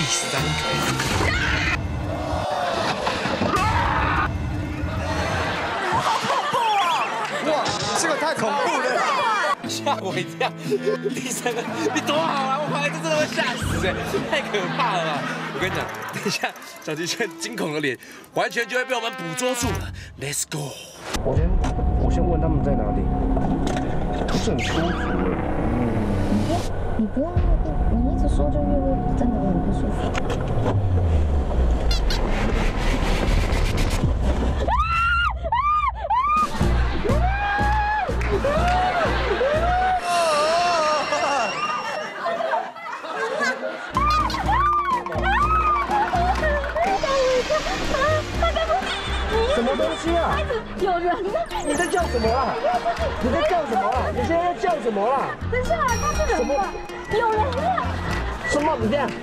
3个。 好恐怖哦！哇，这个太恐怖了， 吓我一跳。第3个，你多好啊！我怀疑这真的会吓死哎，太可怕了吧！我跟你讲，等一下小鸡圈惊恐的脸，完全就会被我们捕捉住了。Let's go！ 我先问他们在哪里，不是很舒服哎。 你不要，你一直说就越会真的会很不舒服。 什么东西啊？ 有人呢！ 你在叫什么啊？你在叫什么啊？你现在在叫什么啊？ 等下来，他是人吧？有人啊！ 什么？你这样。